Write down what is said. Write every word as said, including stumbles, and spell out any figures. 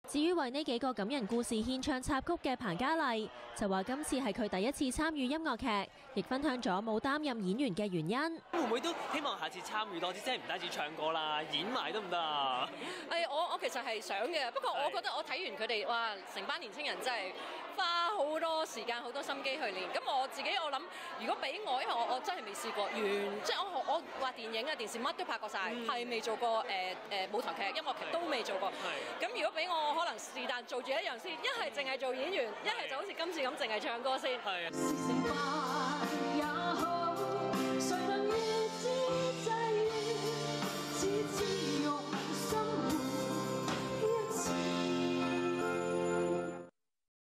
至於為呢幾個感人故事獻唱插曲嘅彭嘉麗，就話今次係佢第一次參與音樂劇，亦分享咗冇擔任演員嘅原因。 會唔會都希望下次參與多啲，即係唔單止唱歌啦，演埋得唔得啊？ 誒，我我其實係想嘅，不過我覺得我睇完佢哋，哇，成班年青人真係花好多時間、好多心機去練。咁我自己我諗，如果俾我，因為我我真係未試過完，即係我我話電影啊、電視乜都拍過晒，係未、嗯、做過誒誒、呃、舞台劇、音樂劇都未做過。咁如果俾我，可能是但做住一樣先，一係淨係做演員，一係就好似今次咁淨係唱歌先。係啊。